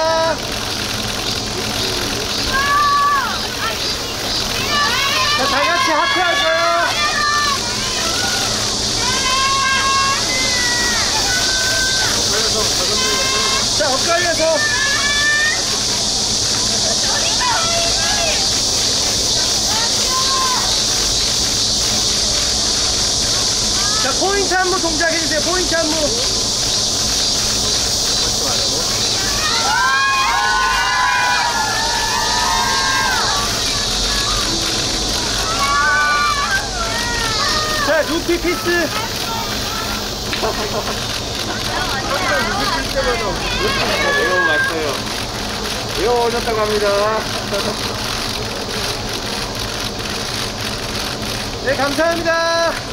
감사합니다. 자, 다 같이 하트 할 거예요. 자, 엇갈려서. 자, 포인트 안무 동작해주세요. 포인트 안무. 자, 루피 피스. 매우 왔어요. 매우 오셨다고 합니다. 네, 감사합니다.